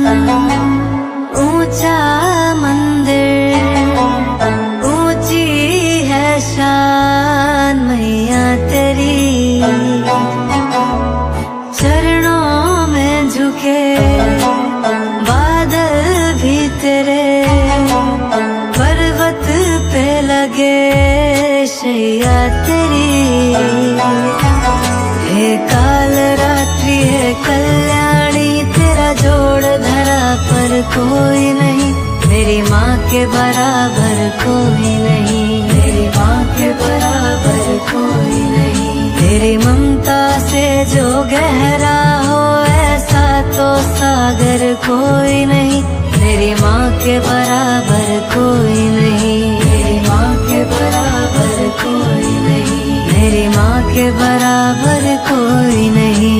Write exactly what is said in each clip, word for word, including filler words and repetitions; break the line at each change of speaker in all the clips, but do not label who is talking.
ऊंचा मंदिर, ऊंची है शान मैया तेरी, चरणों में झुके बादल भी तेरे, पर्वत पे लगे शैया तेरी। हे काल रात्रि है कल्याणी, तेरा जोड़ धरा पर कोई नहीं, मेरी माँ के बराबर कोई नहीं, मेरी माँ के बराबर कोई नहीं। तेरी ममता से जो गहरा हो ऐसा तो सागर कोई नहीं, मेरी माँ के बराबर कोई नहीं, मेरी माँ के बराबर कोई नहीं, मेरी माँ के बराबर कोई नहीं।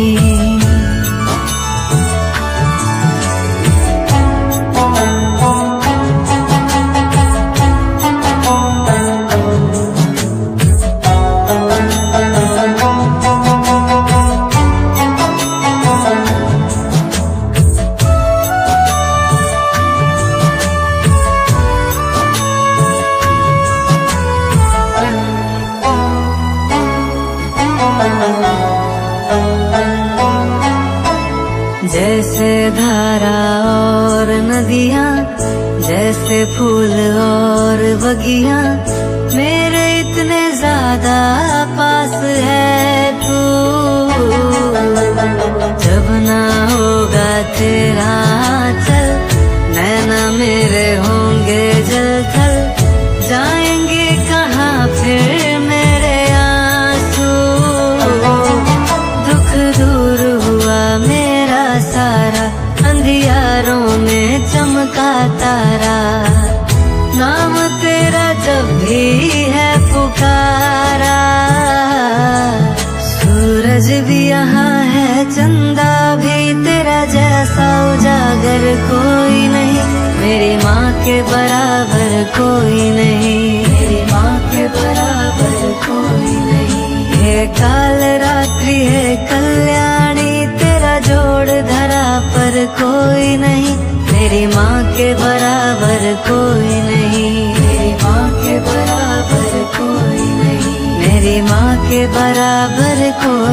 जैसे धारा और नदियाँ, जैसे फूल और बगियाँ, मेरे इतने ज्यादा पास है तू। जब ना होगा तेरा चल, नैना मेरे होंगे जल थल, जाएंगे कहाँ फिर मेरे आंसू। दुख दूर हुआ मेरा सारा, अंधियारों में चमका तारा, नाम तेरा जब भी है पुकारा। सूरज भी यहाँ है, चंदा भी, तेरा जैसा उजागर कोई नहीं, मेरी माँ के बराबर कोई नहीं, मेरी माँ के बराबर कोई नहीं। हे काल रात्रि है कल्याणी, तेरा जोड़ धरा पर कोई नहीं, मेरी माँ के बराबर कोई नहीं, मेरी माँ के बराबर कोई नहीं, मेरी माँ के बराबर कोई